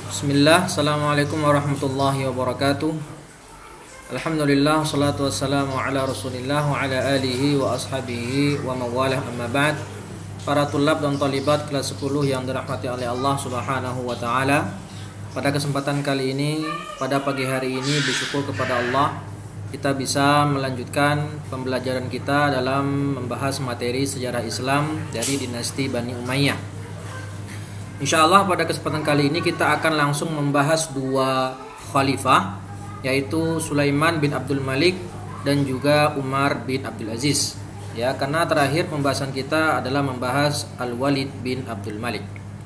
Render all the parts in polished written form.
Bismillah, Assalamualaikum warahmatullahi wabarakatuh. Alhamdulillah, salatu wassalamu ala rasulillah wa ala alihi wa ashabihi wa mawalah, amma ba'd. Para tulab dan talibat kelas 10 yang dirahmati oleh Allah subhanahu wa ta'ala, pada kesempatan kali ini, pada pagi hari ini, bersyukur kepada Allah kita bisa melanjutkan pembelajaran kita dalam membahas materi sejarah Islam dari dinasti Bani Umayyah. InsyaAllah pada kesempatan kali ini kita akan langsung membahas dua khalifah, yaitu Sulaiman bin Abdul Malik dan juga Umar bin Abdul Aziz. Ya, karena terakhir pembahasan kita adalah membahas Al-Walid bin Abdul Malik.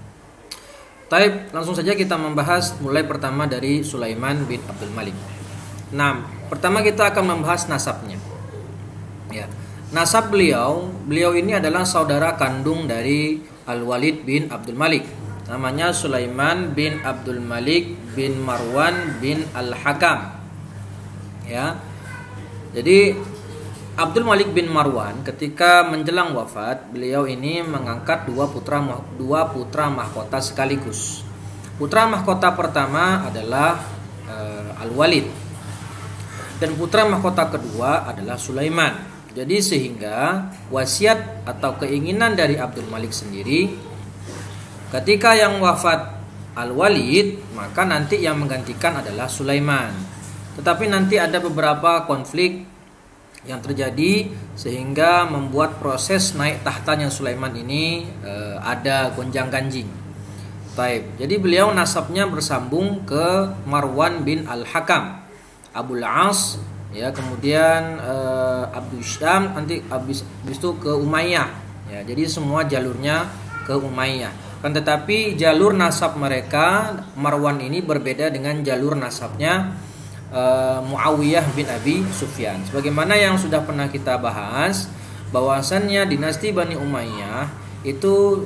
Taib, langsung saja kita membahas mulai pertama dari Sulaiman bin Abdul Malik. Nah, pertama kita akan membahas nasabnya. Ya, nasab beliau ini adalah saudara kandung dari Al-Walid bin Abdul Malik. Namanya Sulaiman bin Abdul Malik bin Marwan bin Al-Hakam. Ya. Jadi Abdul Malik bin Marwan ketika menjelang wafat, beliau ini mengangkat dua putra mahkota sekaligus. Putra mahkota pertama adalah Al-Walid, dan putra mahkota kedua adalah Sulaiman. Jadi sehingga wasiat atau keinginan dari Abdul Malik sendiri, ketika yang wafat Al-Walid, maka nanti yang menggantikan adalah Sulaiman. Tetapi nanti ada beberapa konflik yang terjadi sehingga membuat proses naik tahtanya Sulaiman ini ada gonjang-ganjing. Taib. Jadi beliau nasabnya bersambung ke Marwan bin Al-Hakam, Abul As, ya, kemudian Abdul Syam, nanti habis itu ke Umayyah. Ya, jadi semua jalurnya ke Umayyah. Kan tetapi jalur nasab mereka Marwan ini berbeda dengan jalur nasabnya Muawiyah bin Abi Sufyan. Sebagaimana yang sudah pernah kita bahas, bahwasannya dinasti Bani Umayyah itu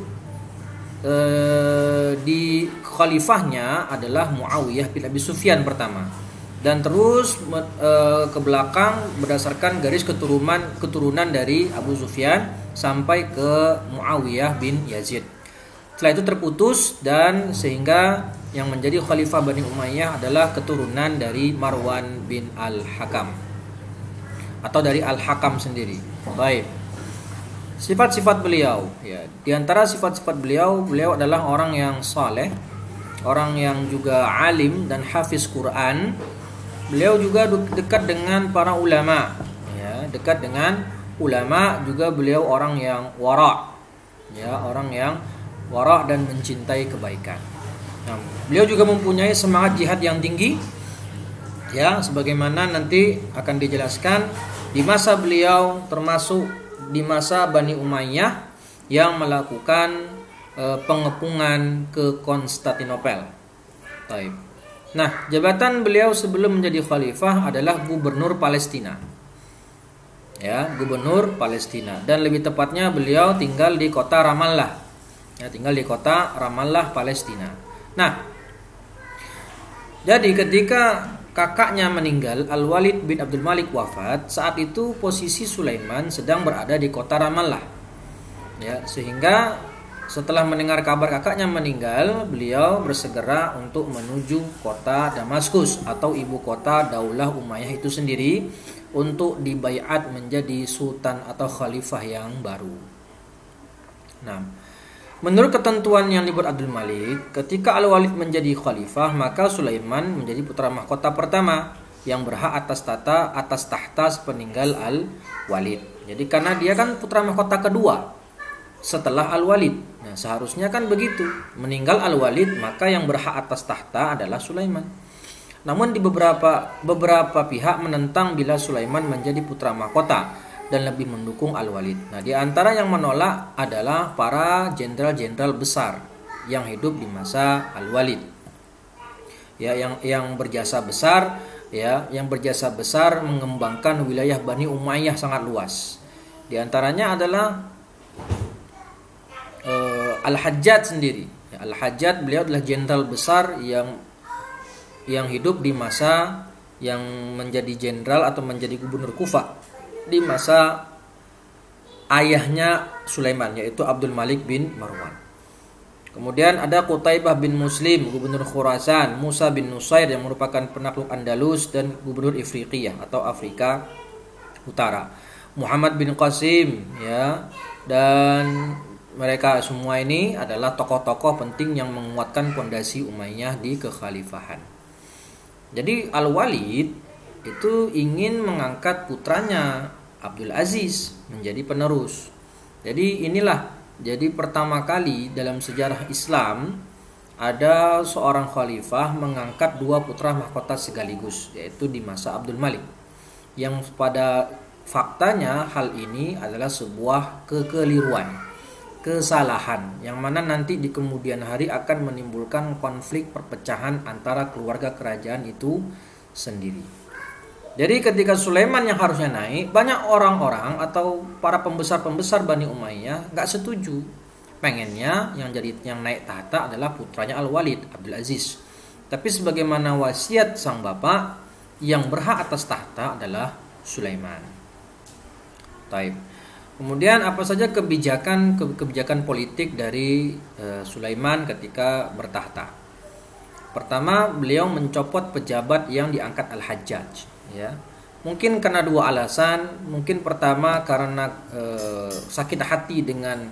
di khalifahnya adalah Muawiyah bin Abi Sufyan pertama, dan terus ke belakang berdasarkan garis keturunan dari Abu Sufyan sampai ke Muawiyah bin Yazid. Setelah itu terputus, dan sehingga yang menjadi khalifah Bani Umayyah adalah keturunan dari Marwan bin Al-Hakam atau dari Al-Hakam sendiri. Baik. Sifat-sifat beliau, ya, di antara sifat-sifat beliau adalah orang yang saleh, orang yang juga alim dan hafiz Quran. Beliau juga dekat dengan para ulama, ya, dekat dengan ulama. Juga beliau orang yang wara', ya, orang yang wara' dan mencintai kebaikan. Nah, beliau juga mempunyai semangat jihad yang tinggi, ya, sebagaimana nanti akan dijelaskan di masa beliau, termasuk di masa Bani Umayyah yang melakukan pengepungan ke Konstantinopel. Taib. Nah, jabatan beliau sebelum menjadi khalifah adalah gubernur Palestina. Ya, gubernur Palestina, dan lebih tepatnya beliau tinggal di kota Ramallah. Ya, tinggal di kota Ramallah, Palestina. Nah, jadi ketika kakaknya meninggal, Al-Walid bin Abdul Malik wafat, saat itu posisi Sulaiman sedang berada di kota Ramallah. Ya, sehingga setelah mendengar kabar kakaknya meninggal, beliau bersegera untuk menuju kota Damaskus atau ibu kota Daulah Umayyah itu sendiri, untuk dibaiat menjadi sultan atau khalifah yang baru. Nah, menurut ketentuan yang dibuat Abdul Malik, ketika Al-Walid menjadi khalifah, maka Sulaiman menjadi putra mahkota pertama yang berhak atas tahta sepeninggal Al-Walid. Jadi karena dia kan putra mahkota kedua setelah Al-Walid. Nah, seharusnya kan begitu. Meninggal Al-Walid, maka yang berhak atas tahta adalah Sulaiman. Namun di beberapa pihak menentang bila Sulaiman menjadi putra mahkota dan lebih mendukung Al-Walid. Nah, di antara yang menolak adalah para jenderal-jenderal besar yang hidup di masa Al-Walid. Ya, yang berjasa besar, ya, yang berjasa besar mengembangkan wilayah Bani Umayyah sangat luas. Di antaranya adalah Al-Hajjaj sendiri. Ya, Al-Hajjaj, beliau adalah jenderal besar yang hidup di masa yang menjadi jenderal atau menjadi gubernur Kufah di masa ayahnya Sulaiman, yaitu Abdul Malik bin Marwan. Kemudian ada Qutaibah bin Muslim, gubernur Khurasan, Musa bin Nusair yang merupakan penakluk Andalus dan gubernur Ifriqiyah atau Afrika Utara. Muhammad bin Qasim, ya, dan mereka semua ini adalah tokoh-tokoh penting yang menguatkan pondasi Umayyah di kekhalifahan. Jadi Al-Walid itu ingin mengangkat putranya Abdul Aziz menjadi penerus. Jadi inilah jadi pertama kali dalam sejarah Islam ada seorang khalifah mengangkat dua putra mahkota sekaligus, yaitu di masa Abdul Malik. Yang pada faktanya hal ini adalah sebuah kekeliruan, kesalahan yang mana nanti di kemudian hari akan menimbulkan konflik perpecahan antara keluarga kerajaan itu sendiri. Jadi ketika Sulaiman yang harusnya naik, banyak orang-orang atau para pembesar-pembesar Bani Umayyah nggak setuju. Pengennya yang naik tahta adalah putranya Al-Walid, Abdul Aziz. Tapi sebagaimana wasiat sang bapak, yang berhak atas tahta adalah Sulaiman. Taib. Kemudian apa saja kebijakan politik dari Sulaiman ketika bertahta? Pertama, beliau mencopot pejabat yang diangkat Al-Hajjaj, ya. Mungkin karena dua alasan. Mungkin pertama karena sakit hati dengan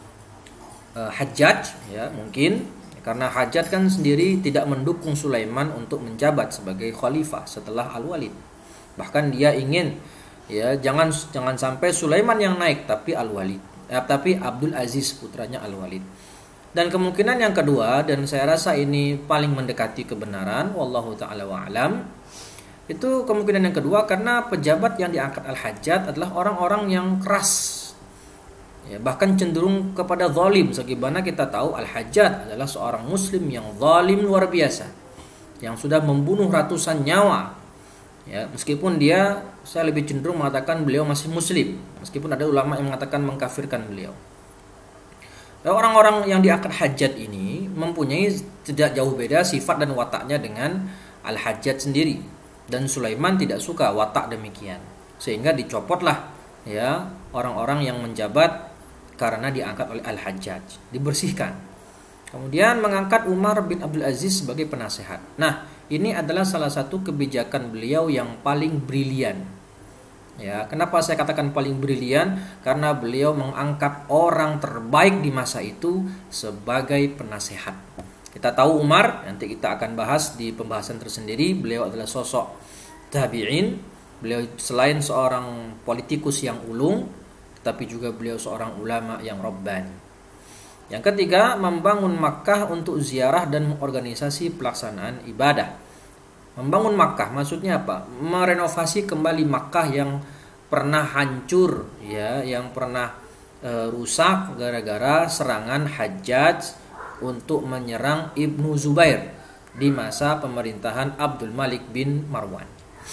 Hajjaj, ya, mungkin karena Hajjaj kan sendiri tidak mendukung Sulaiman untuk menjabat sebagai khalifah setelah Al-Walid. Bahkan dia ingin, ya, jangan sampai Sulaiman yang naik tapi tapi Abdul Aziz putranya Al-Walid. Dan kemungkinan yang kedua, dan saya rasa ini paling mendekati kebenaran, wallahu taala wa alam, itu kemungkinan yang kedua karena pejabat yang diangkat Al-Hajjaj adalah orang-orang yang keras, ya, bahkan cenderung kepada zalim. Sebagaimana kita tahu Al-Hajjaj adalah seorang muslim yang zalim luar biasa, yang sudah membunuh ratusan nyawa. Ya, meskipun saya lebih cenderung mengatakan beliau masih muslim, meskipun ada ulama yang mengatakan mengkafirkan beliau. Orang-orang yang diangkat Hajjaj ini mempunyai tidak jauh beda sifat dan wataknya dengan Al-Hajjaj sendiri, dan Sulaiman tidak suka watak demikian, sehingga dicopotlah, ya, orang-orang yang menjabat karena diangkat oleh Al-Hajjaj, dibersihkan. Kemudian mengangkat Umar bin Abdul Aziz sebagai penasehat. Nah, ini adalah salah satu kebijakan beliau yang paling brilian. Ya, kenapa saya katakan paling brilian? Karena beliau mengangkat orang terbaik di masa itu sebagai penasehat. Kita tahu Umar, nanti kita akan bahas di pembahasan tersendiri, beliau adalah sosok tabi'in. Beliau selain seorang politikus yang ulung, tetapi juga beliau seorang ulama yang rabbani. Yang ketiga, membangun Makkah untuk ziarah dan organisasi pelaksanaan ibadah. Membangun Makkah maksudnya apa? Merenovasi kembali Makkah yang pernah hancur, ya, yang pernah rusak gara-gara serangan Hajjaj untuk menyerang Ibnu Zubair di masa pemerintahan Abdul Malik bin Marwan.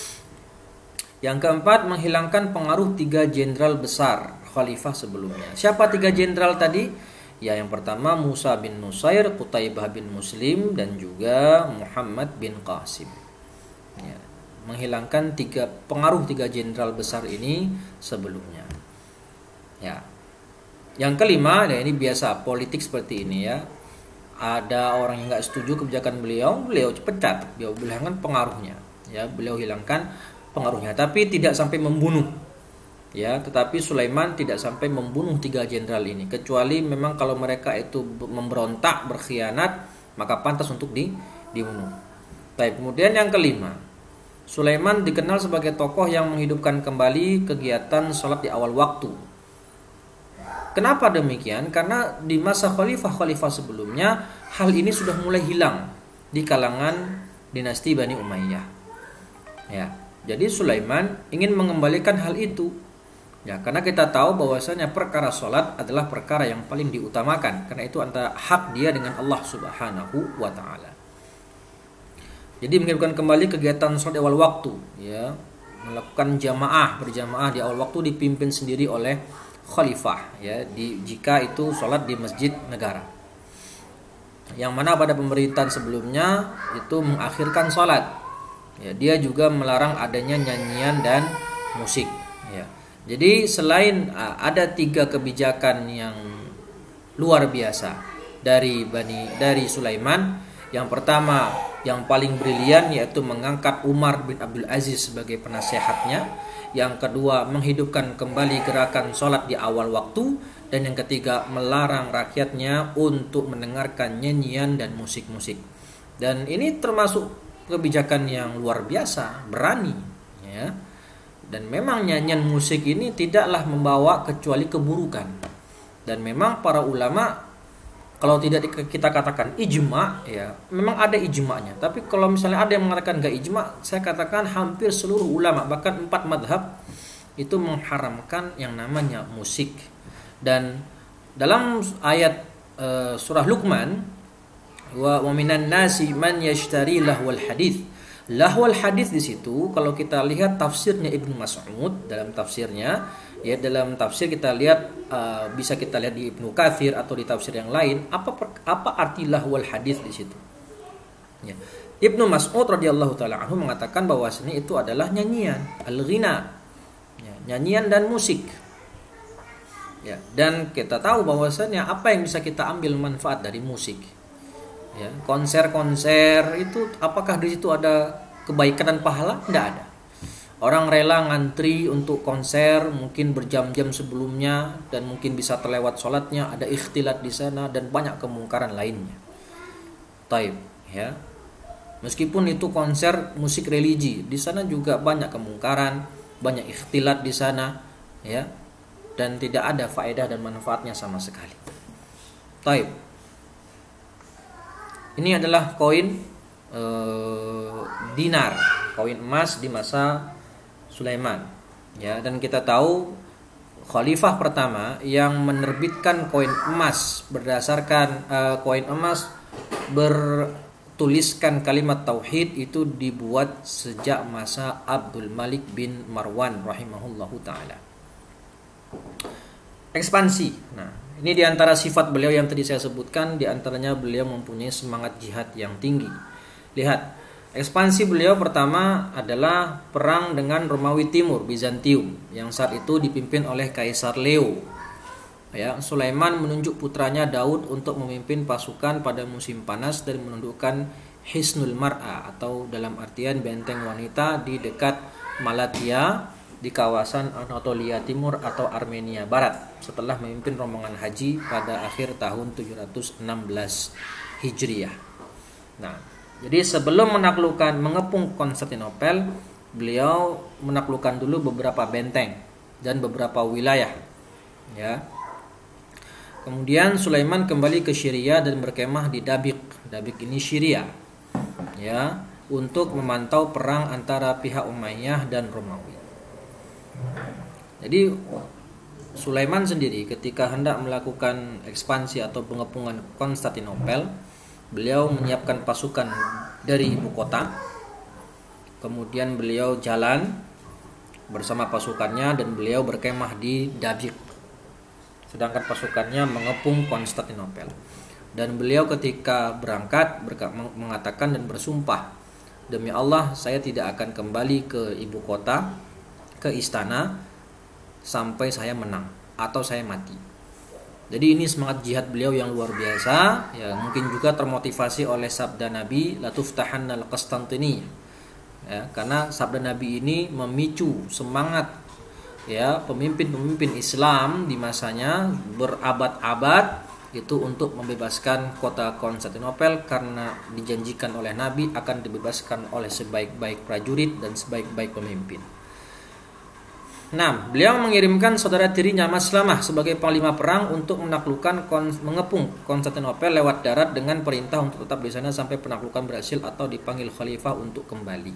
Yang keempat, menghilangkan pengaruh 3 jenderal besar khalifah sebelumnya. Siapa 3 jenderal tadi? Ya, yang pertama Musa bin Nusair, Qutaibah bin Muslim, dan juga Muhammad bin Qasim. Ya, menghilangkan pengaruh 3 jenderal besar ini sebelumnya. Ya. Yang kelima, ya, ini biasa politik seperti ini, ya. Ada orang yang nggak setuju kebijakan beliau pecat, beliau hilangkan pengaruhnya. Ya, beliau hilangkan pengaruhnya, tapi tidak sampai membunuh. Ya, tetapi Sulaiman tidak sampai membunuh 3 jenderal ini, kecuali memang kalau mereka itu memberontak, berkhianat, maka pantas untuk dibunuh. Baik, kemudian yang kelima, Sulaiman dikenal sebagai tokoh yang menghidupkan kembali kegiatan sholat di awal waktu. Kenapa demikian? Karena di masa khalifah-khalifah sebelumnya hal ini sudah mulai hilang di kalangan dinasti Bani Umayyah. Ya, jadi Sulaiman ingin mengembalikan hal itu. Ya, karena kita tahu bahwasanya perkara sholat adalah perkara yang paling diutamakan, karena itu antara hak dia dengan Allah Subhanahu wa taala. Jadi menghidupkan kembali kegiatan sholat di awal waktu, ya, melakukan berjamaah di awal waktu dipimpin sendiri oleh khalifah, ya, jika itu sholat di masjid negara. Yang mana pada pemerintahan sebelumnya itu mengakhirkan sholat. Ya, dia juga melarang adanya nyanyian dan musik. Ya. Jadi selain ada 3 kebijakan yang luar biasa dari Sulaiman. Yang pertama, yang paling brilian, yaitu mengangkat Umar bin Abdul Aziz sebagai penasehatnya. Yang kedua, menghidupkan kembali gerakan sholat di awal waktu. Dan yang ketiga, melarang rakyatnya untuk mendengarkan nyanyian dan musik-musik. Dan ini termasuk kebijakan yang luar biasa, berani, ya. Dan memang nyanyian musik ini tidaklah membawa kecuali keburukan. Dan memang para ulama, kalau tidak kita katakan ijma, ya memang ada ijma'nya. Tapi kalau misalnya ada yang mengatakan enggak ijma', saya katakan hampir seluruh ulama, bahkan 4 madhab itu mengharamkan yang namanya musik. Dan dalam ayat surah Luqman, wa minan nasi man yashtari lahwal hadits. Lahwal hadits di situ kalau kita lihat tafsirnya Ibnu Mas'ud dalam tafsirnya, ya dalam tafsir kita lihat bisa kita lihat di Ibnu Katsir atau di tafsir yang lain, apa arti lahwal hadits di situ. Ya. Ibnu Mas'ud radhiyallahu taala anhu mengatakan bahwasanya itu adalah nyanyian, al-ghina. Ya, nyanyian dan musik. Ya, dan kita tahu bahwasanya apa yang bisa kita ambil manfaat dari musik. Ya, konser-konser itu apakah di situ ada kebaikan dan pahala? Tidak ada. Orang rela ngantri untuk konser mungkin berjam-jam sebelumnya dan mungkin bisa terlewat sholatnya, ada ikhtilat di sana dan banyak kemungkaran lainnya. Taib, ya. Meskipun itu konser musik religi, di sana juga banyak kemungkaran, banyak ikhtilat di sana, ya. Dan tidak ada faedah dan manfaatnya sama sekali. Taib. Ini adalah koin dinar, koin emas di masa Sulaiman. Ya, dan kita tahu khalifah pertama yang menerbitkan koin emas berdasarkan koin emas bertuliskan kalimat tauhid itu dibuat sejak masa Abdul Malik bin Marwan rahimahullahu taala. Ekspansi. Nah, ini diantara sifat beliau yang tadi saya sebutkan, diantaranya beliau mempunyai semangat jihad yang tinggi. Lihat, ekspansi beliau pertama adalah perang dengan Romawi Timur, Bizantium, yang saat itu dipimpin oleh Kaisar Leo. Ya, Sulaiman menunjuk putranya Daud untuk memimpin pasukan pada musim panas dan menundukkan Hisnul Mar'a atau dalam artian benteng wanita di dekat Malatya di kawasan Anatolia Timur atau Armenia Barat setelah memimpin rombongan haji pada akhir tahun 716 Hijriah. Nah, jadi sebelum mengepung Konstantinopel, beliau menaklukkan dulu beberapa benteng dan beberapa wilayah. Ya. Kemudian Sulaiman kembali ke Syria dan berkemah di Dabik. Dabik ini Syria. Ya, untuk memantau perang antara pihak Umayyah dan Romawi. Jadi Sulaiman sendiri ketika hendak melakukan ekspansi atau pengepungan Konstantinopel, beliau menyiapkan pasukan dari ibu kota. Kemudian beliau jalan bersama pasukannya dan beliau berkemah di Dabik. Sedangkan pasukannya mengepung Konstantinopel. Dan beliau ketika berangkat mengatakan dan bersumpah, demi Allah saya tidak akan kembali ke ibu kota, ke istana sampai saya menang atau saya mati. Jadi ini semangat jihad beliau yang luar biasa, ya mungkin juga termotivasi oleh sabda Nabi latuftahanna al-Qastantini. Ya, karena sabda Nabi ini memicu semangat ya pemimpin-pemimpin Islam di masanya berabad-abad itu untuk membebaskan kota Konstantinopel karena dijanjikan oleh Nabi akan dibebaskan oleh sebaik-baik prajurit dan sebaik-baik pemimpin. Nah, beliau mengirimkan saudara tirinya Maslamah sebagai panglima perang untuk mengepung Konstantinopel lewat darat dengan perintah untuk tetap di sana sampai penaklukan berhasil atau dipanggil khalifah untuk kembali.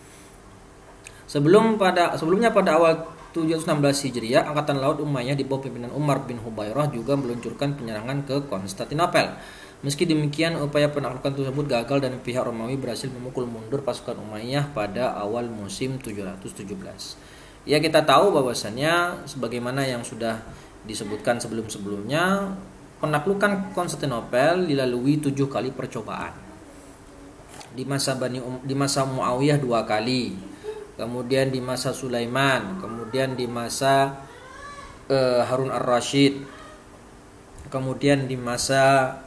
Sebelumnya pada awal 716 Hijriah, angkatan laut Umayyah di bawah pimpinan Umar bin Hubairah juga meluncurkan penyerangan ke Konstantinopel. Meski demikian, upaya penaklukan tersebut gagal dan pihak Romawi berhasil memukul mundur pasukan Umayyah pada awal musim 717. Ya, kita tahu bahwasannya sebagaimana yang sudah disebutkan sebelum-sebelumnya, penaklukan Konstantinopel dilalui 7 kali percobaan. Di masa Muawiyah 2 kali, kemudian di masa Sulaiman, kemudian di masa Harun ar-Rasyid, kemudian di masa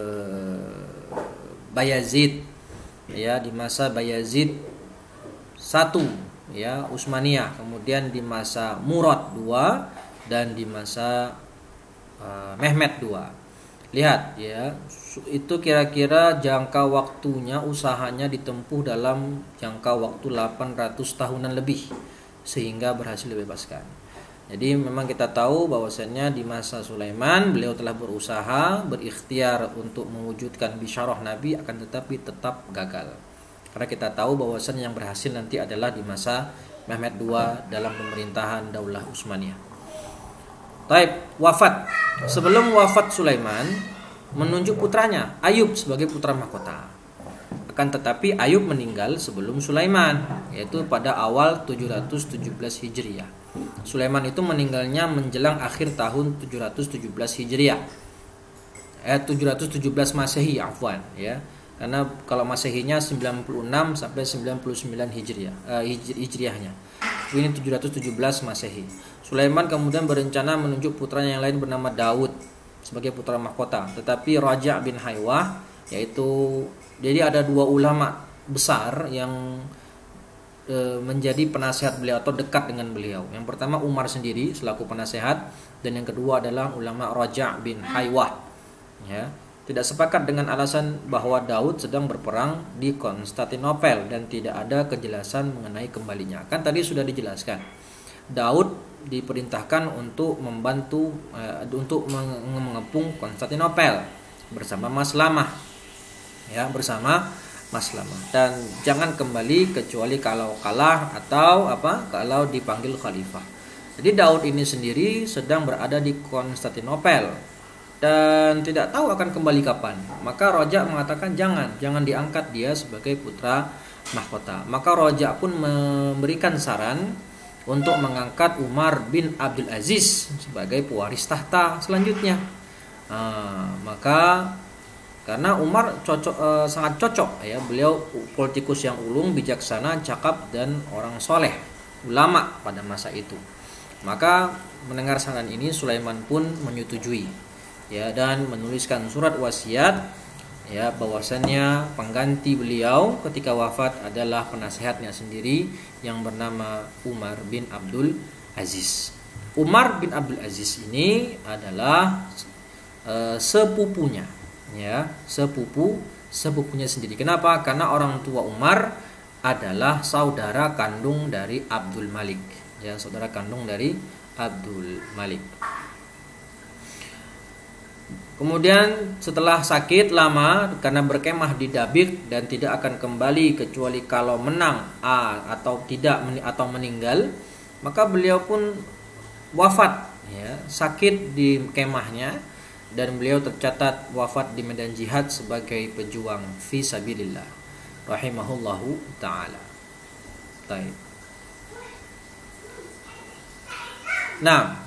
Bayazid, ya, di masa Bayazid I, ya, Utsmaniyah, kemudian di masa Murad II, dan di masa Mehmed II. Lihat ya, itu kira-kira jangka waktunya, usahanya ditempuh dalam jangka waktu 800 tahunan lebih sehingga berhasil dibebaskan. Jadi memang kita tahu bahwasannya di masa Sulaiman beliau telah berusaha, berikhtiar untuk mewujudkan bisyarah Nabi, akan tetapi tetap gagal. Karena kita tahu bahwasannya yang berhasil nanti adalah di masa Mehmed II dalam pemerintahan Daulah Utsmaniyah. Taib, wafat. Sebelum wafat Sulaiman menunjuk putranya Ayub sebagai putra mahkota. Akan tetapi Ayub meninggal sebelum Sulaiman, yaitu pada awal 717 Hijriah. Sulaiman itu meninggalnya menjelang akhir tahun 717 Hijriah. 717 Masehi, afwan ya. Karena kalau Masehinya 96 sampai 99 Hijriahnya. Ini 717 Masehi. Sulaiman kemudian berencana menunjuk putranya yang lain bernama Daud sebagai putra mahkota. Tetapi Raja' bin Haywah, yaitu jadi ada dua ulama besar yang menjadi penasehat beliau atau dekat dengan beliau. Yang pertama Umar sendiri selaku penasehat, dan yang kedua adalah ulama Raja' bin Haywah. Ya, tidak sepakat dengan alasan bahwa Daud sedang berperang di Konstantinopel dan tidak ada kejelasan mengenai kembalinya. Kan tadi sudah dijelaskan. Daud diperintahkan untuk membantu untuk mengepung Konstantinopel bersama Maslamah. Ya, bersama Maslamah. Dan jangan kembali kecuali kalau kalah atau kalau dipanggil khalifah. Jadi Daud ini sendiri sedang berada di Konstantinopel dan tidak tahu akan kembali kapan. Maka Raja mengatakan jangan diangkat dia sebagai putra mahkota. Maka Raja pun memberikan saran untuk mengangkat Umar bin Abdul Aziz sebagai pewaris tahta selanjutnya. Maka karena Umar sangat cocok ya, beliau politikus yang ulung, bijaksana, cakap, dan orang soleh, ulama pada masa itu. Maka mendengar saran ini Sulaiman pun menyetujui ya, dan menuliskan surat wasiat ya, bahwasannya pengganti beliau ketika wafat adalah penasehatnya sendiri yang bernama Umar bin Abdul Aziz. Umar bin Abdul Aziz ini adalah sepupunya ya, sepupunya sendiri. Kenapa? Karena orang tua Umar adalah saudara kandung dari Abdul Malik ya, saudara kandung dari Abdul Malik. Kemudian setelah sakit lama karena berkemah di Dabik dan tidak akan kembali kecuali kalau menang atau tidak atau meninggal, maka beliau pun wafat ya, sakit di kemahnya, dan beliau tercatat wafat di medan jihad sebagai pejuang fi sabilillah rahimahullahu taala. Baik. Nah,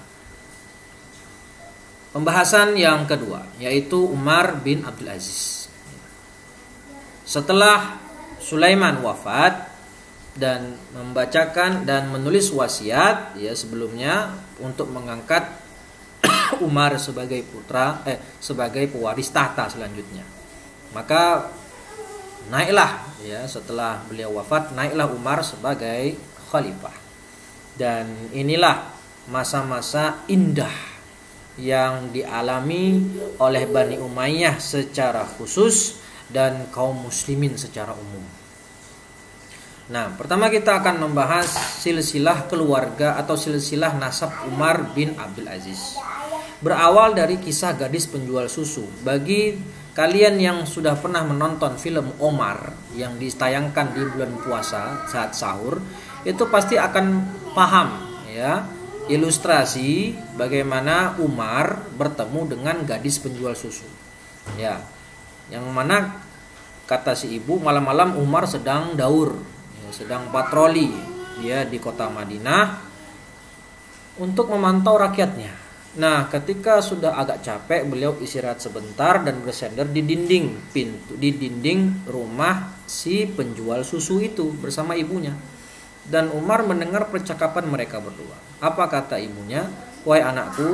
pembahasan yang kedua yaitu Umar bin Abdul Aziz. Setelah Sulaiman wafat dan membacakan dan menulis wasiat ya sebelumnya untuk mengangkat Umar sebagai sebagai pewaris tahta selanjutnya. Maka naiklah ya, setelah beliau wafat naiklah Umar sebagai khalifah. Dan inilah masa-masa indah yang dialami oleh Bani Umayyah secara khusus dan kaum muslimin secara umum. Nah, pertama kita akan membahas silsilah keluarga atau silsilah nasab Umar bin Abdul Aziz. Berawal dari kisah gadis penjual susu. Bagi kalian yang sudah pernah menonton film Omar yang ditayangkan di bulan puasa saat sahur, itu pasti akan paham ya, ilustrasi bagaimana Umar bertemu dengan gadis penjual susu. Ya, yang mana kata si ibu malam-malam Umar sedang daur, ya, sedang patroli dia di kota Madinah untuk memantau rakyatnya. Nah, ketika sudah agak capek, beliau istirahat sebentar dan bersandar di dinding rumah si penjual susu itu bersama ibunya. Dan Umar mendengar percakapan mereka berdua. Apa kata ibunya? "Wahai anakku,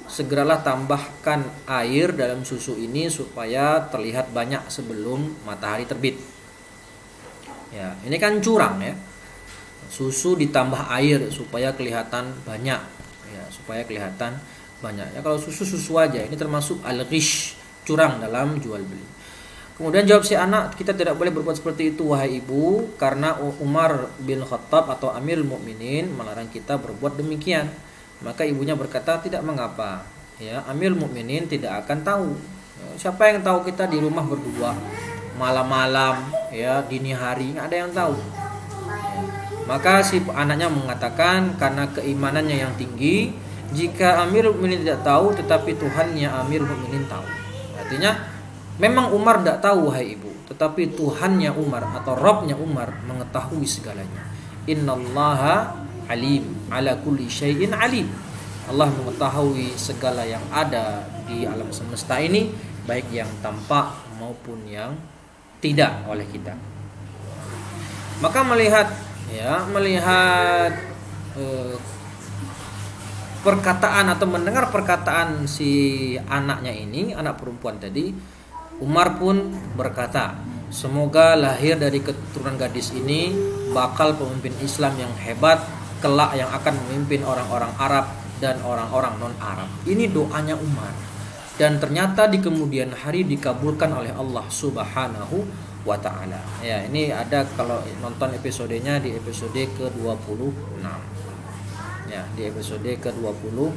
segeralah tambahkan air dalam susu ini supaya terlihat banyak sebelum matahari terbit. Ya, ini kan curang ya. Susu ditambah air supaya kelihatan banyak. Ya, supaya kelihatan banyak. Ya, kalau susu aja, ini termasuk al-ghish, curang dalam jual beli. Kemudian jawab si anak, kita tidak boleh berbuat seperti itu wahai ibu, karena Umar bin Khattab atau Amirul Mukminin melarang kita berbuat demikian. Maka ibunya berkata, tidak mengapa. Ya, Amirul Mukminin tidak akan tahu. Ya, siapa yang tahu kita di rumah berdua malam-malam, ya, dini hari, nggak ada yang tahu. Ya, maka si anaknya mengatakan karena keimanannya yang tinggi, jika Amirul Mukminin tidak tahu, tetapi Tuhannya Amirul Mukminin tahu. Artinya memang Umar tidak tahu wahai ibu, tetapi Tuhannya Umar atau Rabbnya Umar mengetahui segalanya. Innallaha alim, ala kulli syai'in alim. Allah mengetahui segala yang ada di alam semesta ini, baik yang tampak maupun yang tidak oleh kita. Maka melihat perkataan atau mendengar perkataan si anaknya ini, anak perempuan tadi, Umar pun berkata, semoga lahir dari keturunan gadis ini bakal pemimpin Islam yang hebat kelak, yang akan memimpin orang-orang Arab dan orang-orang non-Arab. Ini doanya Umar. Dan ternyata di kemudian hari dikabulkan oleh Allah Subhanahu wa ta'ala. Ya, ini ada kalau nonton episodenya di episode ke-26. Ya, di episode ke-26.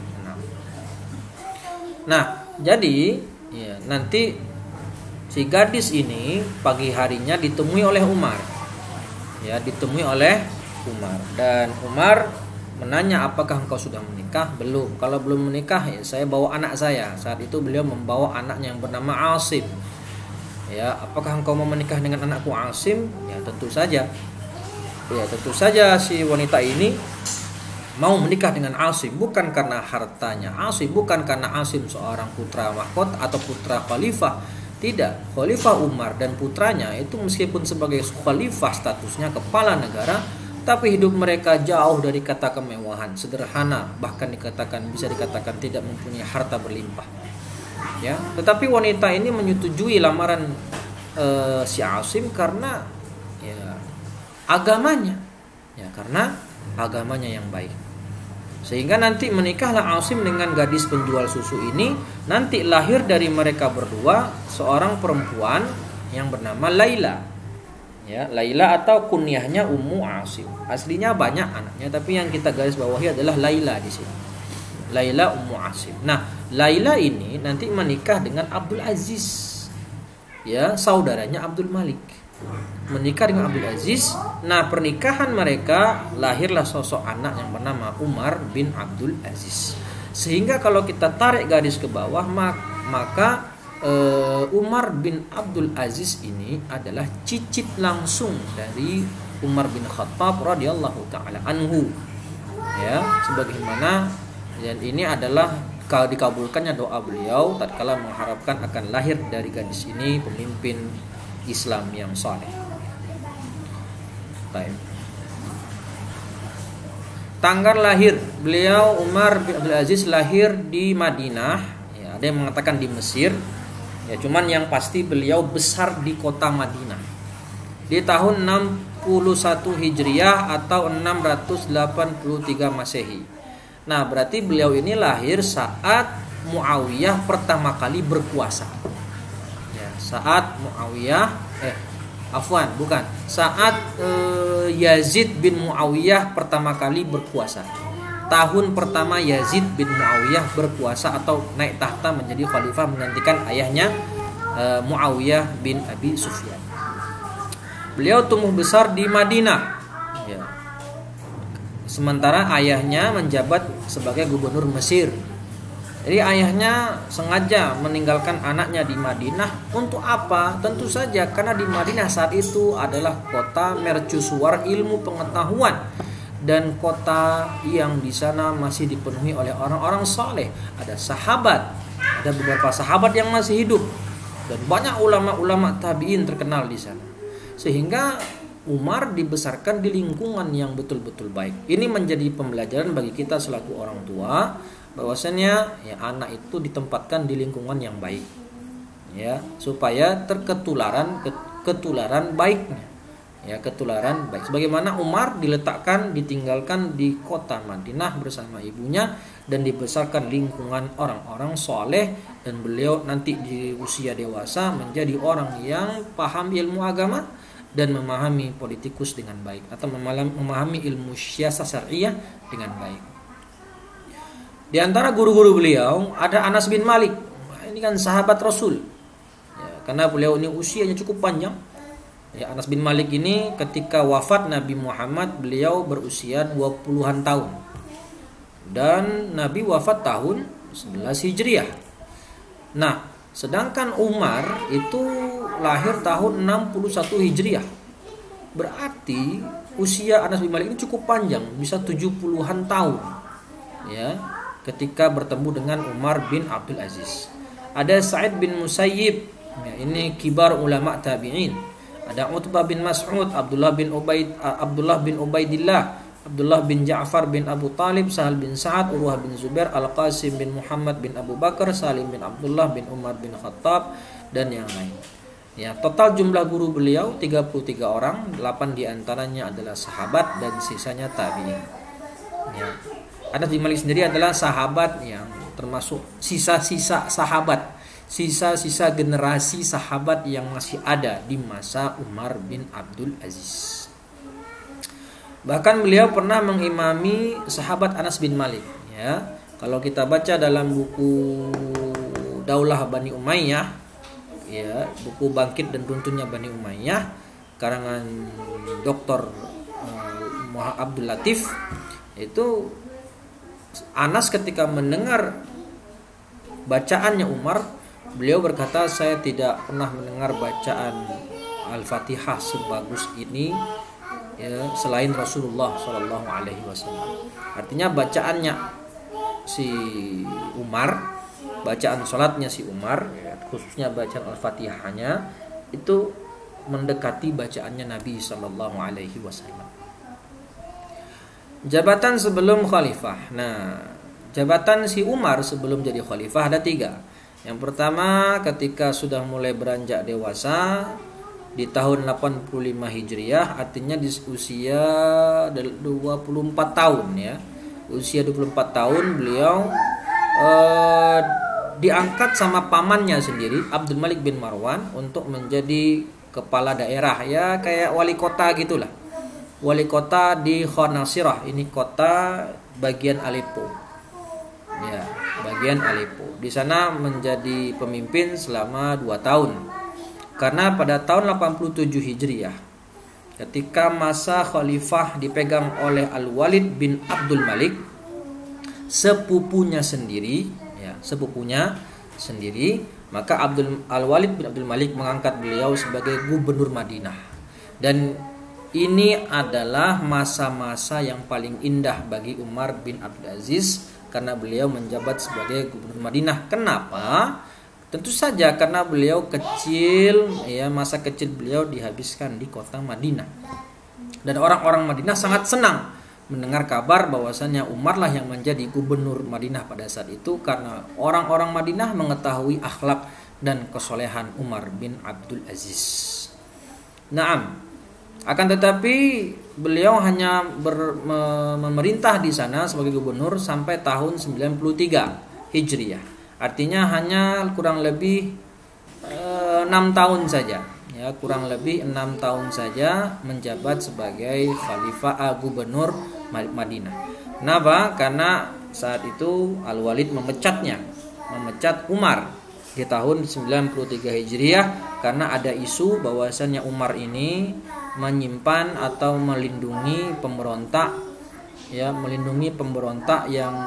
Nah, jadi ya, nanti si gadis ini pagi harinya ditemui oleh Umar. Ya, ditemui oleh Umar, dan Umar menanya, apakah engkau sudah menikah? Belum. Kalau belum menikah, ya saya bawa anak saya. Saat itu beliau membawa anaknya yang bernama Asim. Ya, apakah engkau mau menikah dengan anakku Asim? Ya, tentu saja. Ya, tentu saja si wanita ini mau menikah dengan Asim, bukan karena hartanya Asim, bukan karena Asim seorang putra mahkota atau putra khalifah. Tidak, Khalifah Umar dan putranya itu meskipun sebagai khalifah statusnya kepala negara, tapi hidup mereka jauh dari kata kemewahan, sederhana, bahkan bisa dikatakan tidak mempunyai harta berlimpah. Ya, tetapi wanita ini menyetujui lamaran si Asim karena ya agamanya. Ya, karena agamanya yang baik. Sehingga nanti menikahlah Asim dengan gadis penjual susu ini. Nanti lahir dari mereka berdua seorang perempuan yang bernama Laila. Ya, Laila atau kunyahnya Ummu Asim. Aslinya banyak anaknya, tapi yang kita garis bawahi adalah Laila di sini. Laila Ummu Asim. Nah, Laila ini nanti menikah dengan Abdul Aziz. Ya, saudaranya Abdul Malik. Menikah dengan Abdul Aziz. Nah, pernikahan mereka lahirlah sosok anak yang bernama Umar bin Abdul Aziz. Sehingga kalau kita tarik garis ke bawah, maka Umar bin Abdul Aziz ini adalah cicit langsung dari Umar bin Khattab radhiyallahu taala anhu. Ya, sebagaimana dan ini adalah dikabulkannya doa beliau tatkala mengharapkan akan lahir dari gadis ini pemimpin Islam yang saleh. Baik. Tanggal lahir beliau Umar bin Abdul Aziz lahir di Madinah. Ya, ada yang mengatakan di Mesir. Ya, cuman yang pasti beliau besar di kota Madinah di tahun 61 Hijriah atau 683 Masehi. Nah, berarti beliau ini lahir saat Muawiyah pertama kali berkuasa. Ya, saat saat Yazid bin Muawiyah pertama kali berkuasa. Tahun pertama Yazid bin Muawiyah berkuasa atau naik tahta menjadi khalifah menggantikan ayahnya Muawiyah bin Abi Sufyan. Beliau tumbuh besar di Madinah. Ya. Sementara ayahnya menjabat sebagai gubernur Mesir. Jadi ayahnya sengaja meninggalkan anaknya di Madinah untuk apa? Tentu saja karena di Madinah saat itu adalah kota mercusuar ilmu pengetahuan. Dan kota yang di sana masih dipenuhi oleh orang-orang saleh. Ada sahabat, ada beberapa sahabat yang masih hidup, dan banyak ulama-ulama tabi'in terkenal di sana. Sehingga Umar dibesarkan di lingkungan yang betul-betul baik. Ini menjadi pembelajaran bagi kita selaku orang tua bahwasanya ya anak itu ditempatkan di lingkungan yang baik, ya, supaya ketularan baiknya, ya, ketularan baik. Sebagaimana Umar ditinggalkan di kota Madinah bersama ibunya dan dibesarkan lingkungan orang-orang soleh, dan beliau nanti di usia dewasa menjadi orang yang paham ilmu agama dan memahami politikus dengan baik, atau memahami ilmu siasat syariah dengan baik. Di antara guru-guru beliau ada Anas bin Malik. Ini kan sahabat Rasul, ya, karena beliau ini usianya cukup panjang. Ya, Anas bin Malik ini ketika wafat Nabi Muhammad beliau berusia 20-an tahun. Dan Nabi wafat tahun 11 Hijriah. Nah, sedangkan Umar itu lahir tahun 61 Hijriah. Berarti usia Anas bin Malik ini cukup panjang, bisa 70-an tahun. Ya, ketika bertemu dengan Umar bin Abdul Aziz. Ada Sa'id bin Musayyib, ya, ini kibar ulama tabi'in. Ada Utbah bin Mas'ud, Abdullah bin Ubaidillah, Abdullah bin Ja'far bin Abu Talib, Sahal bin Sa'ad, Urwah bin Zubair, Al-Qasim bin Muhammad bin Abu Bakar, Salim bin Abdullah bin Umar bin Khattab, dan yang lain. Ya, total jumlah guru beliau 33 orang, 8 diantaranya adalah sahabat dan sisanya tabi'in. Ya. Anas bin Malik sendiri adalah sahabat yang termasuk sisa-sisa sahabat, sisa-sisa generasi sahabat yang masih ada di masa Umar bin Abdul Aziz. Bahkan beliau pernah mengimami sahabat Anas bin Malik, ya. Kalau kita baca dalam buku Daulah Bani Umayyah, ya, buku Bangkit dan Runtuhnya Bani Umayyah karangan Dr. Muhammad Abdul Latif, itu Anas ketika mendengar bacaannya Umar, beliau berkata, saya tidak pernah mendengar bacaan Al-Fatihah sebagus ini, ya, selain Rasulullah Shallallahu Alaihi Wasallam. Artinya bacaannya si Umar, bacaan sholatnya si Umar, ya, khususnya bacaan Al-Fatihahnya itu mendekati bacaannya Nabi Shallallahu Alaihi Wasallam. Jabatan sebelum khalifah. Nah, jabatan si Umar sebelum jadi khalifah ada 3. Yang pertama, ketika sudah mulai beranjak dewasa di tahun 85 Hijriah, artinya di usia 24 tahun, ya. Usia 24 tahun beliau diangkat sama pamannya sendiri, Abdul Malik bin Marwan, untuk menjadi kepala daerah, ya, kayak wali kota gitulah. Wali kota di Khanasirah, ini kota bagian Aleppo. Ya, bagian Aleppo. Di sana menjadi pemimpin selama 2 tahun. Karena pada tahun 87 Hijriah, ketika masa khalifah dipegang oleh Al-Walid bin Abdul Malik, sepupunya sendiri, maka Al-Walid bin Abdul Malik mengangkat beliau sebagai gubernur Madinah. Dan ini adalah masa-masa yang paling indah bagi Umar bin Abdul Aziz karena beliau menjabat sebagai gubernur Madinah. Kenapa? Tentu saja karena beliau kecil, ya, masa kecil beliau dihabiskan di kota Madinah. Dan orang-orang Madinah sangat senang mendengar kabar bahwasannya Umar lah yang menjadi gubernur Madinah pada saat itu, karena orang-orang Madinah mengetahui akhlak dan kesolehan Umar bin Abdul Aziz. Naam. Akan tetapi beliau hanya memerintah di sana sebagai gubernur sampai tahun 93 Hijriah. Artinya hanya kurang lebih 6 tahun saja, ya, kurang lebih 6 tahun saja menjabat sebagai khalifah gubernur Madinah. Kenapa? Karena saat itu Al-Walid memecat Umar di tahun 93 Hijriah karena ada isu bahwasannya Umar ini menyimpan atau melindungi pemberontak, ya, melindungi pemberontak yang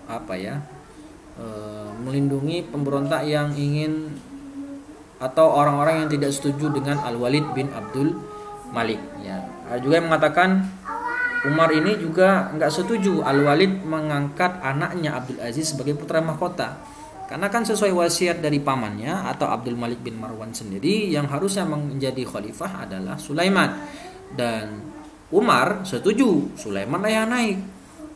melindungi pemberontak yang ingin atau orang-orang yang tidak setuju dengan Al-Walid bin Abdul Malik, ya. Ada juga yang mengatakan Umar ini juga nggak setuju Al-Walid mengangkat anaknya Abdul Aziz sebagai putra mahkota. Karena kan sesuai wasiat dari pamannya atau Abdul Malik bin Marwan sendiri, yang harusnya menjadi khalifah adalah Sulaiman. Dan Umar setuju Sulaiman yang naik.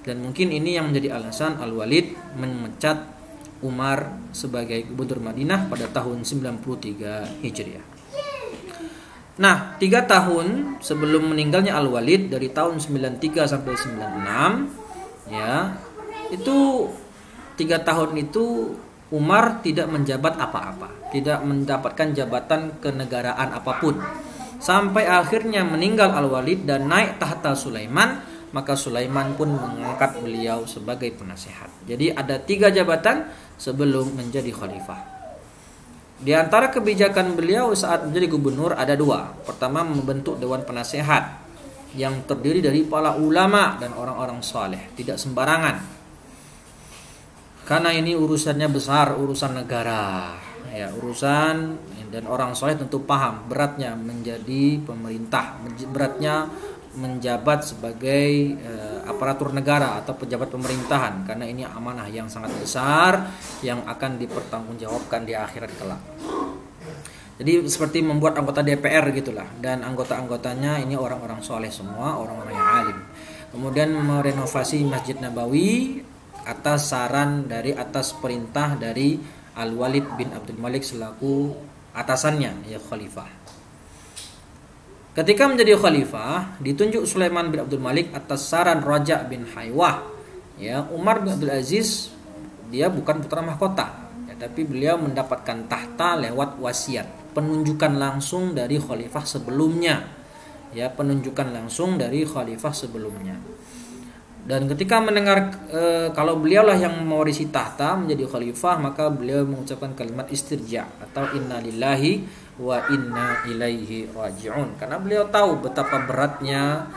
Dan mungkin ini yang menjadi alasan Al-Walid memecat Umar sebagai gubernur Madinah pada tahun 93 Hijriah. Nah, 3 tahun sebelum meninggalnya Al-Walid, dari tahun 93 sampai 96, ya, itu 3 tahun itu Umar tidak menjabat apa-apa, tidak mendapatkan jabatan kenegaraan apapun. Sampai akhirnya meninggal Al-Walid dan naik tahta Sulaiman, maka Sulaiman pun mengangkat beliau sebagai penasehat. Jadi ada 3 jabatan sebelum menjadi khalifah. Di antara kebijakan beliau saat menjadi gubernur ada 2. Pertama, membentuk dewan penasehat yang terdiri dari para ulama dan orang-orang saleh, tidak sembarangan. Karena ini urusannya besar, urusan negara, ya, urusan, dan orang soleh tentu paham beratnya menjadi pemerintah, beratnya menjabat sebagai aparatur negara atau pejabat pemerintahan, karena ini amanah yang sangat besar yang akan dipertanggungjawabkan di akhirat kelak. Jadi seperti membuat anggota DPR gitulah, dan anggota-anggotanya ini orang-orang soleh semua, orang-orang yang alim. Kemudian merenovasi Masjid Nabawi atas perintah dari Al-Walid bin Abdul Malik selaku atasannya, ya, khalifah. Ketika menjadi khalifah, ditunjuk Sulaiman bin Abdul Malik atas saran Raja bin Haywah. Ya, Umar bin Abdul Aziz dia bukan putra mahkota, ya, tapi beliau mendapatkan tahta lewat wasiat, penunjukan langsung dari khalifah sebelumnya. Ya, penunjukan langsung dari khalifah sebelumnya. Dan ketika mendengar kalau beliaulah yang mewarisi tahta menjadi khalifah, maka beliau mengucapkan kalimat istirja atau inna lillahi wa inna ilaihi raji'un. Karena beliau tahu betapa beratnya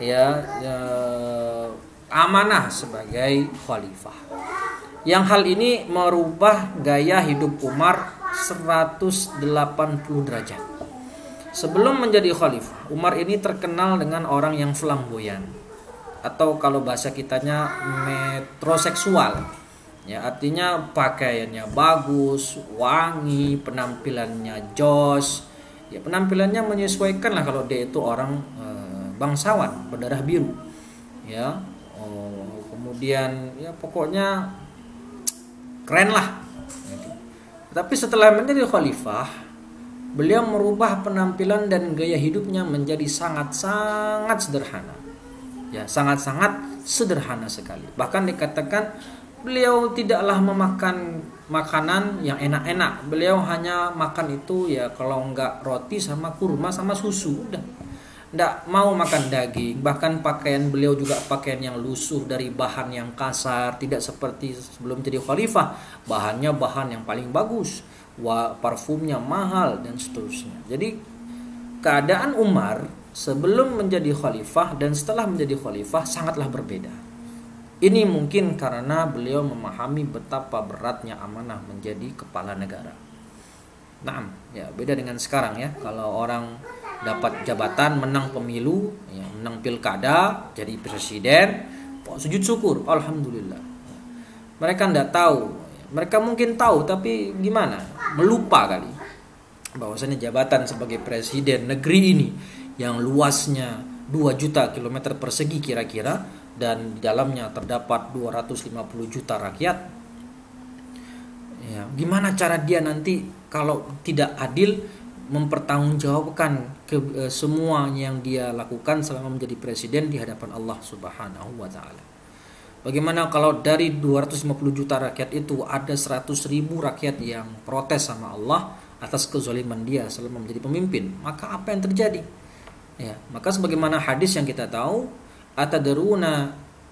amanah sebagai khalifah. Yang hal ini merubah gaya hidup Umar 180 derajat. Sebelum menjadi khalifah, Umar ini terkenal dengan orang yang flamboyan, atau kalau bahasa kitanya metroseksual, ya, artinya pakaiannya bagus, wangi, penampilannya jos, ya, penampilannya menyesuaikan lah kalau dia itu orang bangsawan berdarah biru, ya, kemudian ya pokoknya keren lah. Tapi setelah menjadi khalifah, beliau merubah penampilan dan gaya hidupnya menjadi sangat-sangat sederhana. Ya, sangat-sangat sederhana sekali. Bahkan dikatakan beliau tidaklah memakan makanan yang enak-enak. Beliau hanya makan itu ya kalau enggak roti sama kurma sama susu, udah. Enggak mau makan daging. Bahkan pakaian beliau juga pakaian yang lusuh dari bahan yang kasar, tidak seperti sebelum jadi khalifah. Bahannya bahan yang paling bagus, parfumnya mahal dan seterusnya. Jadi keadaan Umar sebelum menjadi khalifah dan setelah menjadi khalifah sangatlah berbeda. Ini mungkin karena beliau memahami betapa beratnya amanah menjadi kepala negara. Nah, ya beda dengan sekarang ya. Kalau orang dapat jabatan, menang pemilu, ya, menang pilkada, jadi presiden, sujud syukur, alhamdulillah. Mereka tidak tahu. Mereka mungkin tahu tapi gimana? Melupa kali bahwasanya jabatan sebagai presiden negeri ini yang luasnya 2 juta kilometer persegi kira-kira, dan di dalamnya terdapat 250 juta rakyat. Ya, gimana cara dia nanti kalau tidak adil mempertanggungjawabkan semua yang dia lakukan selama menjadi presiden di hadapan Allah Subhanahu wa taala. Bagaimana kalau dari 250 juta rakyat itu ada 100.000 rakyat yang protes sama Allah atas kezaliman dia selama menjadi pemimpin? Maka apa yang terjadi? Ya, maka sebagaimana hadis yang kita tahu, atadruna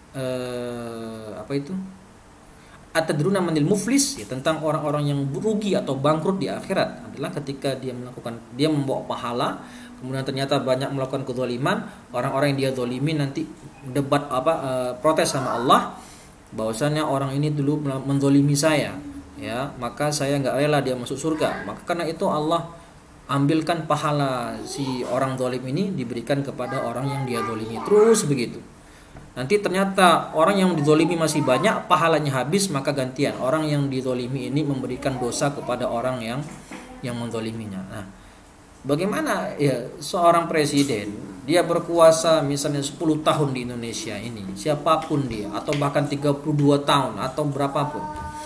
atadruna manil muflis, ya, tentang orang-orang yang rugi atau bangkrut di akhirat adalah ketika dia membawa pahala, kemudian ternyata banyak melakukan kezaliman, orang-orang yang dia zalimi nanti protes sama Allah bahwasanya orang ini dulu menzalimi saya, ya, maka saya enggak rela dia masuk surga. Maka karena itu Allah ambilkan pahala si orang zalim ini diberikan kepada orang yang dia zalimi, terus begitu. Nanti ternyata orang yang dizalimi masih banyak, pahalanya habis, maka gantian orang yang dizalimi ini memberikan dosa kepada orang yang menzaliminya. Nah, bagaimana ya seorang presiden dia berkuasa misalnya 10 tahun di Indonesia ini, siapapun dia, atau bahkan 32 tahun atau berapapun,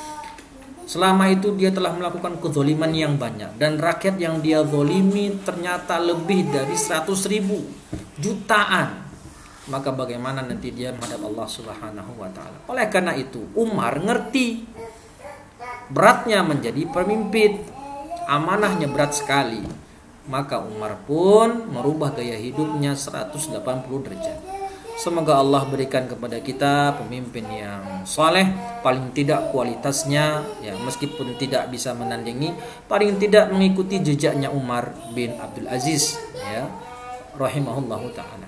selama itu dia telah melakukan kezoliman yang banyak, dan rakyat yang dia zolimi ternyata lebih dari 100.000 jutaan, maka bagaimana nanti dia menghadap Allah Subhanahu wa taala. Oleh karena itu Umar ngerti beratnya menjadi pemimpin, amanahnya berat sekali. Maka Umar pun merubah gaya hidupnya 180 derajat. Semoga Allah berikan kepada kita pemimpin yang saleh, paling tidak kualitasnya ya meskipun tidak bisa menandingi, paling tidak mengikuti jejaknya Umar bin Abdul Aziz ya rahimahullahu taala.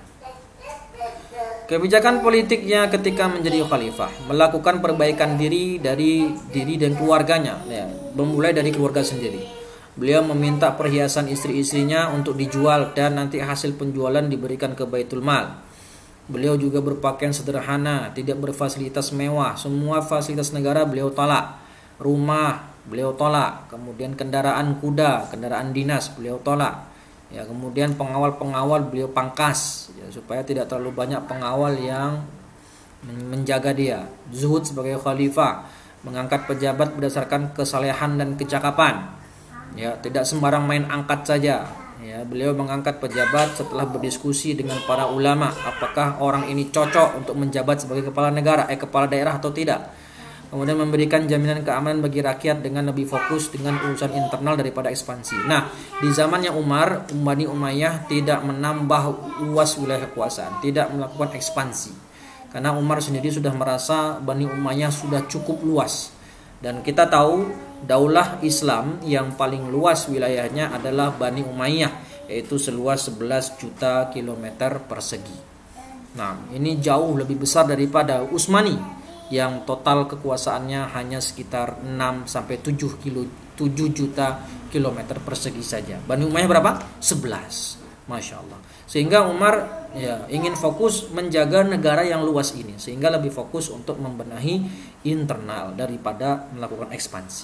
Kebijakan politiknya ketika menjadi khalifah, melakukan perbaikan diri dari diri dan keluarganya ya, memulai dari keluarga sendiri. Beliau meminta perhiasan istri-istrinya untuk dijual dan nanti hasil penjualan diberikan ke Baitul Mal. Beliau juga berpakaian sederhana, tidak berfasilitas mewah. Semua fasilitas negara beliau tolak. Rumah beliau tolak, kemudian kendaraan kuda, kendaraan dinas beliau tolak. Ya, kemudian pengawal-pengawal beliau pangkas ya, supaya tidak terlalu banyak pengawal yang menjaga dia. Zuhud sebagai khalifah, mengangkat pejabat berdasarkan kesalehan dan kecakapan. Ya, tidak sembarang main angkat saja. Ya, beliau mengangkat pejabat setelah berdiskusi dengan para ulama, apakah orang ini cocok untuk menjabat sebagai kepala negara, kepala daerah atau tidak. Kemudian memberikan jaminan keamanan bagi rakyat dengan lebih fokus dengan urusan internal daripada ekspansi. Nah, di zamannya Umar, Bani Umayyah tidak menambah luas wilayah kekuasaan, tidak melakukan ekspansi. Karena Umar sendiri sudah merasa Bani Umayyah sudah cukup luas. Dan kita tahu daulah Islam yang paling luas wilayahnya adalah Bani Umayyah, yaitu seluas 11 juta kilometer persegi. Nah, ini jauh lebih besar daripada Utsmani yang total kekuasaannya hanya sekitar 6 sampai 7 juta kilometer persegi saja. Bani Umayyah berapa? 11. Masya Allah. Sehingga Umar ya ingin fokus menjaga negara yang luas ini, sehingga lebih fokus untuk membenahi internal daripada melakukan ekspansi.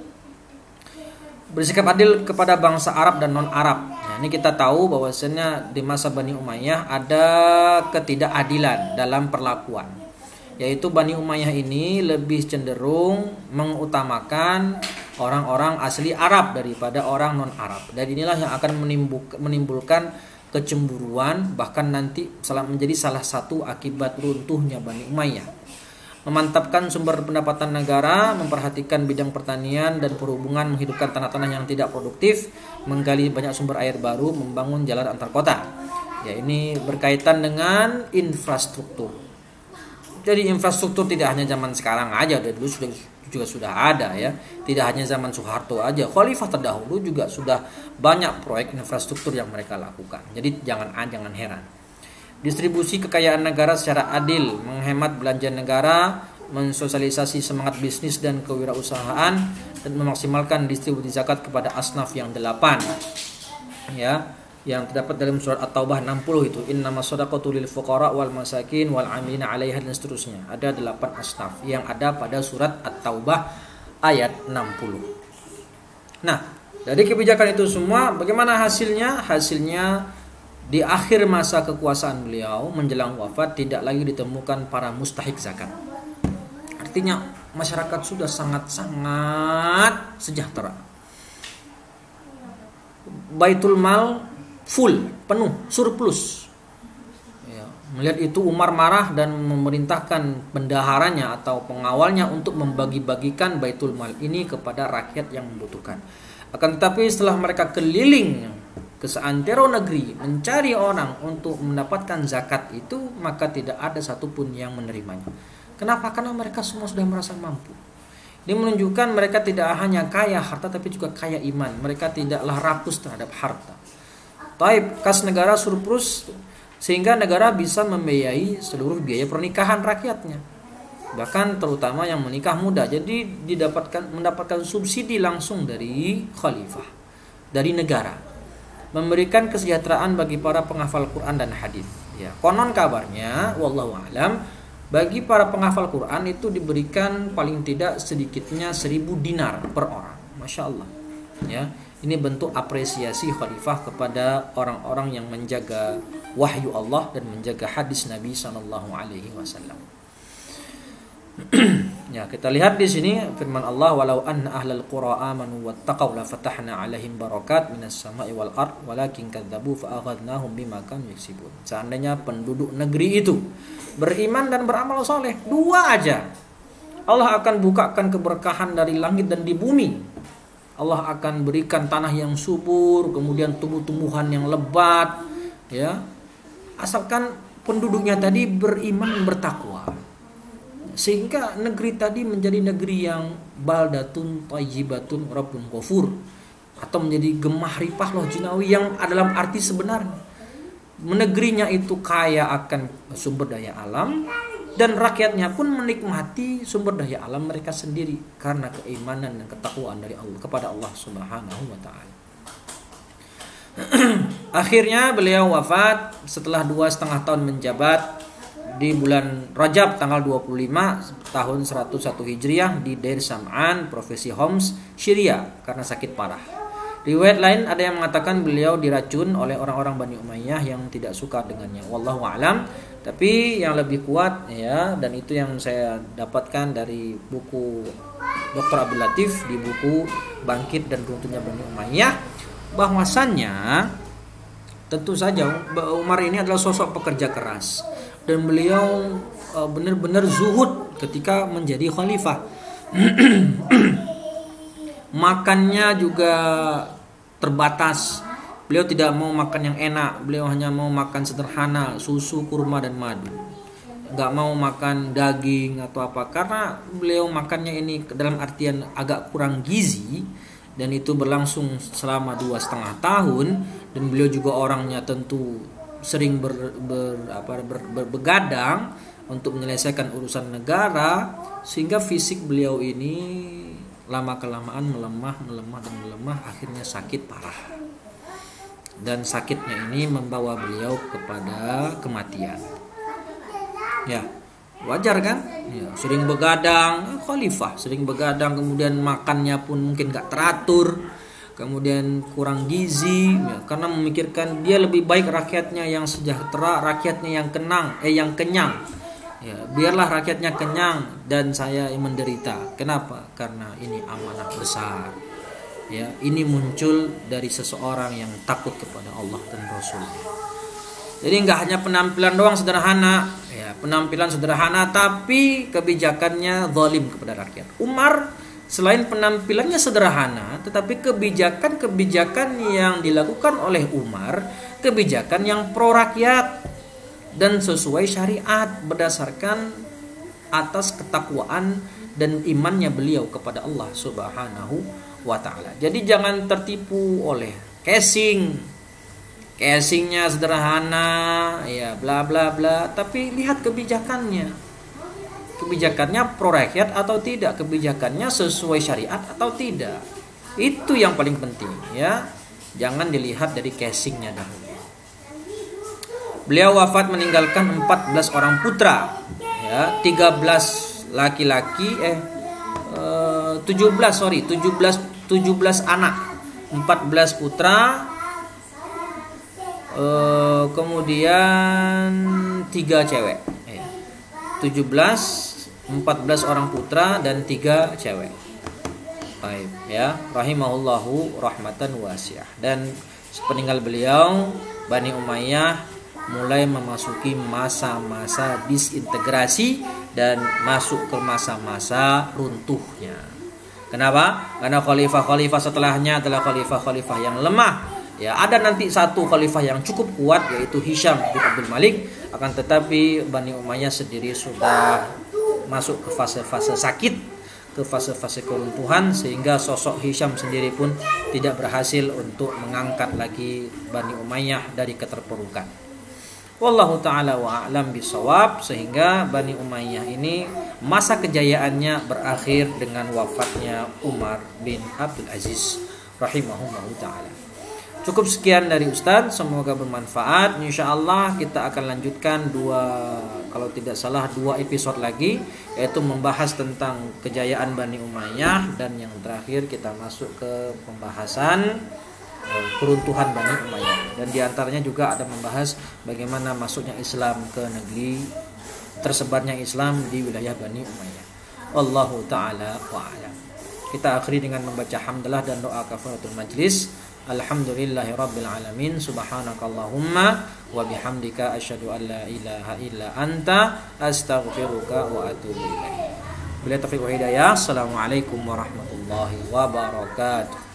Bersikap adil kepada bangsa Arab dan non-Arab. Nah, ini kita tahu bahwasanya di masa Bani Umayyah ada ketidakadilan dalam perlakuan, yaitu Bani Umayyah ini lebih cenderung mengutamakan orang-orang asli Arab daripada orang non-Arab. Dan inilah yang akan menimbulkan kecemburuan, bahkan nanti menjadi salah satu akibat runtuhnya Bani Umayyah. Memantapkan sumber pendapatan negara, memperhatikan bidang pertanian dan perhubungan, menghidupkan tanah-tanah yang tidak produktif, menggali banyak sumber air baru, membangun jalan antar kota. Ya, ini berkaitan dengan infrastruktur. Jadi infrastruktur tidak hanya zaman sekarang aja, dari dulu juga sudah ada ya. Tidak hanya zaman Soeharto aja, khalifah terdahulu juga sudah banyak proyek infrastruktur yang mereka lakukan. Jadi jangan heran. Distribusi kekayaan negara secara adil, menghemat belanja negara, mensosialisasi semangat bisnis dan kewirausahaan, dan memaksimalkan distribusi zakat kepada asnaf yang 8. Ya, yang terdapat dalam surat At-Taubah 60 itu, innamas shadaqatu lil fuqara wal masakin wal 'amilina 'alaiha dan seterusnya. Ada 8 asnaf yang ada pada surat At-Taubah ayat 60. Nah, dari kebijakan itu semua bagaimana hasilnya? Hasilnya di akhir masa kekuasaan beliau menjelang wafat tidak lagi ditemukan para mustahik zakat. Artinya masyarakat sudah sangat-sangat sejahtera. Baitul Mal full, penuh, surplus. Ya, melihat itu Umar marah dan memerintahkan bendaharanya atau pengawalnya untuk membagi-bagikan Baitul Mal ini kepada rakyat yang membutuhkan. Akan tetapi setelah mereka keliling ke seantero negeri mencari orang untuk mendapatkan zakat itu, maka tidak ada satupun yang menerimanya. Kenapa? Karena mereka semua sudah merasa mampu. Ini menunjukkan mereka tidak hanya kaya harta tapi juga kaya iman. Mereka tidaklah rakus terhadap harta. Taib, kas negara surplus sehingga negara bisa membiayai seluruh biaya pernikahan rakyatnya. Bahkan terutama yang menikah muda. Jadi mendapatkan subsidi langsung dari khalifah, dari negara. Memberikan kesejahteraan bagi para penghafal Quran dan hadis. Ya, konon kabarnya, wallahu alam, bagi para penghafal Quran itu diberikan paling tidak sedikitnya 1.000 dinar per orang. Masya Allah. Ya, Ini bentuk apresiasi khalifah kepada orang-orang yang menjaga wahyu Allah dan menjaga hadis Nabi sallallahu alaihi wasallam. Ya, kita lihat di sini firman Allah, walau anna ahlal qura amanu wattaqaw la fatahna alaihim barakat minas sama'i wal ard walakin kadzabu fa akhadnahum bima kanu yaksibun. Seandainya penduduk negeri itu beriman dan beramal soleh, dua aja, Allah akan bukakan keberkahan dari langit dan di bumi. Allah akan berikan tanah yang subur, kemudian tumbuh-tumbuhan yang lebat, ya. Asalkan penduduknya tadi beriman dan bertakwa. Sehingga negeri tadi menjadi negeri yang baldatun thayyibatun rabbun ghafur, atau menjadi gemah ripah loh jinawi yang dalam arti sebenarnya. Negerinya itu kaya akan sumber daya alam dan rakyatnya pun menikmati sumber daya alam mereka sendiri karena keimanan dan ketakwaan dari Allah kepada Allah Subhanahu wa taala. Akhirnya beliau wafat setelah 2,5 tahun menjabat di bulan Rajab tanggal 25 tahun 101 Hijriah di Deir Sam'an, provinsi Homs, Syria karena sakit parah. Riwayat lain ada yang mengatakan beliau diracun oleh orang-orang Bani Umayyah yang tidak suka dengannya. Wallahu a'lam. Tapi yang lebih kuat ya, dan itu yang saya dapatkan dari buku Dr. Abdul Latif di buku Bangkit dan Runtuhnya Bani Umayyah, bahwasannya tentu saja Umar ini adalah sosok pekerja keras. Dan beliau benar-benar zuhud ketika menjadi khalifah. Makannya juga terbatas. Beliau tidak mau makan yang enak. Beliau hanya mau makan sederhana, susu, kurma, dan madu. Gak mau makan daging atau apa. Karena beliau makannya ini dalam artian agak kurang gizi. Dan itu berlangsung selama 2,5 tahun. Dan beliau juga orangnya tentu sering berbegadang untuk menyelesaikan urusan negara, sehingga fisik beliau ini lama kelamaan melemah, akhirnya sakit parah. Dan sakitnya ini membawa beliau kepada kematian. Ya, wajar kan? Ya, sering begadang, khalifah, sering begadang, kemudian makannya pun mungkin gak teratur. Kemudian kurang gizi ya, karena memikirkan dia lebih baik rakyatnya yang sejahtera, rakyatnya yang kenyang ya, biarlah rakyatnya kenyang dan saya yang menderita. Kenapa? Karena ini amanah besar ya, ini muncul dari seseorang yang takut kepada Allah dan Rasulnya. Jadi nggak hanya penampilan doang sederhana ya, penampilan sederhana tapi kebijakannya zalim kepada rakyat. Umar selain penampilannya sederhana, tetapi kebijakan-kebijakan yang dilakukan oleh Umar, kebijakan yang pro rakyat dan sesuai syariat berdasarkan atas ketakwaan dan imannya beliau kepada Allah Subhanahu wa taala. Jadi jangan tertipu oleh casingnya sederhana ya, bla bla bla, tapi lihat kebijakannya pro rakyat atau tidak, kebijakannya sesuai syariat atau tidak. Itu yang paling penting ya. Jangan dilihat dari casingnya dahulu. Beliau wafat meninggalkan 14 orang putra ya, 13 laki-laki 17 anak, 14 putra, kemudian 3 cewek. 14 orang putra dan 3 cewek. Baik ya, rahimahullahu rahmatan wasi'ah. Dan sepeninggal beliau, Bani Umayyah mulai memasuki masa-masa disintegrasi dan masuk ke masa-masa runtuhnya. Kenapa? Karena khalifah-khalifah setelahnya adalah khalifah-khalifah yang lemah. Ya, ada nanti satu khalifah yang cukup kuat yaitu Hisham bin Abdul Malik, akan tetapi Bani Umayyah sendiri sudah masuk ke fase-fase sakit, ke fase-fase keruntuhan, sehingga sosok Hisham sendiri pun tidak berhasil untuk mengangkat lagi Bani Umayyah dari keterpurukan. Wallahu ta'ala wa a'lam bisawab. Sehingga Bani Umayyah ini masa kejayaannya berakhir dengan wafatnya Umar bin Abdul Aziz rahimahullahu ta'ala. Cukup sekian dari Ustadz, semoga bermanfaat. Insya Allah kita akan lanjutkan kalau tidak salah dua episode lagi, yaitu membahas tentang kejayaan Bani Umayyah, dan yang terakhir kita masuk ke pembahasan keruntuhan Bani Umayyah. Dan diantaranya juga ada membahas bagaimana masuknya Islam ke negeri, tersebarnya Islam di wilayah Bani Umayyah. Wallahu ta'ala wa'alam. Kita akhiri dengan membaca hamdalah dan doa kafaratul majlis. Alhamdulillahi rabbil alamin. Subhanakallahumma wa bihamdika asyhadu an la ilaha illa anta astaghfiruka wa atubu ilaik. Billahi taufiq wa hidayah. Assalamualaikum warahmatullahi wabarakatuh.